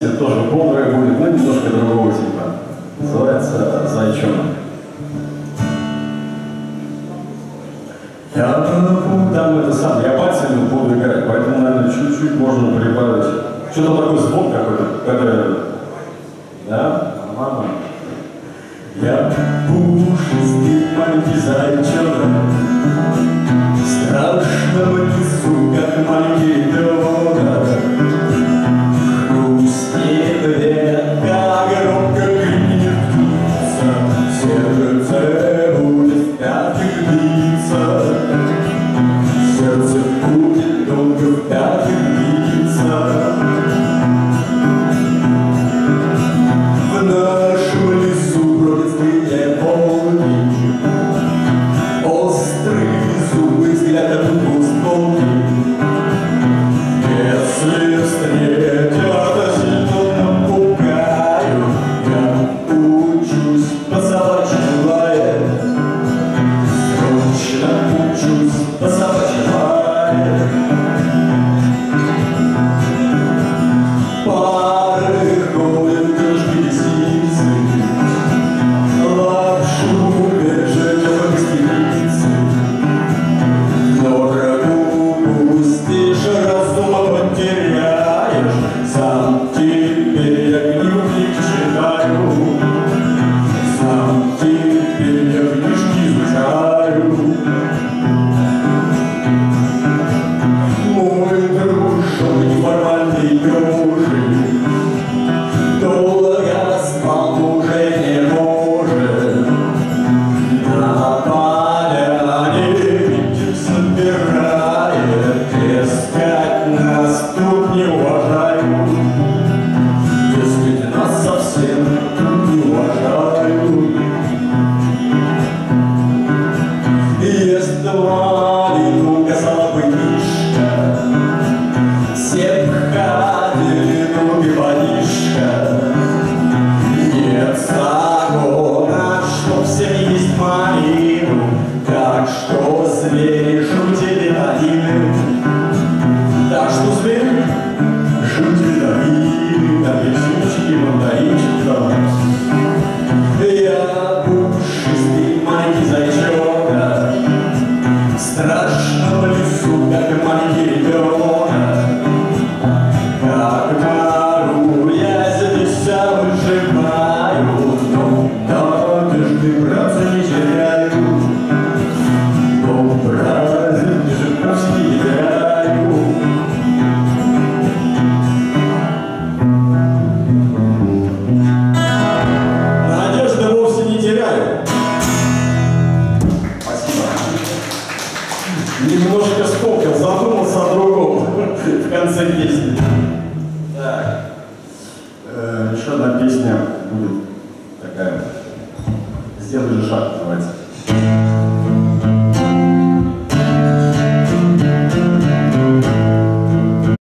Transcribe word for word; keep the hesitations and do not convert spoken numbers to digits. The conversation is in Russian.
Тоже бодрая будет, но немножко другого типа. Называется «Зайчонок». Я там это сам, я пальцами буду играть, поэтому, наверное, чуть-чуть можно прибавить. Что-то такой звук какой-то, который... Да? Мама. Я пушистый маленький зайчонок, страшного несу, как маленький ребенок. Хрустнет ветка, громко крикнет птица, сердце будет в пятых биться, сердце будет долго в пятых биться. В нашем лесу бродят злые волки, острые зубы, взгляд от двустволки. Если встретят, сильно напугаю, я учусь по собачьи лаять, срочно учусь по собачьи лаять. Пары ходят кружки лисицы, лапшу бежит в гостинице. Но траву пустишь, разума потеряешь, сам теперь я книжки читаю, сам теперь я книжки изучаю. Мой дружок неформальный ежик долго спал уже не может, на поляне ветер собирает, дескать, нас тут не уважают, дескать, нас совсем тут не уважают. Есть два лету косолапый мишка, все пхали ноги водишка. Нет закона, что все есть малину, так что звери жуть витамины, так что звери жуть витамины, апельсинчики, мандаринчики, да. Я пушистый маленький зайчонок, в страшном лесу, как маленький ребенок. Как пару я здесь вся выживаю, но надежды, братцы, не теряю, но праздник же пусть не теряю. Надежды вовсе не теряю. Спасибо. Немножко скопил, задумался о другом в конце песни. Так. Э, еще одна песня будет такая. «Сделай же шаг» называется.